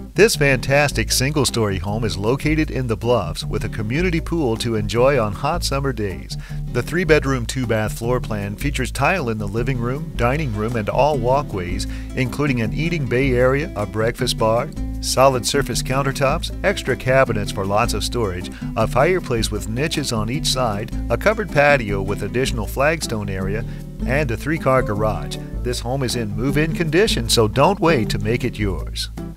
This fantastic single-story home is located in the Bluffs with a community pool to enjoy on hot summer days. The 3-bedroom, 2-bath floor plan features tile in the living room, dining room, and all walkways, including an eating bay area, a breakfast bar, solid surface countertops, extra cabinets for lots of storage, a fireplace with niches on each side, a covered patio with additional flagstone area, and a 3-car garage. This home is in move-in condition, so don't wait to make it yours.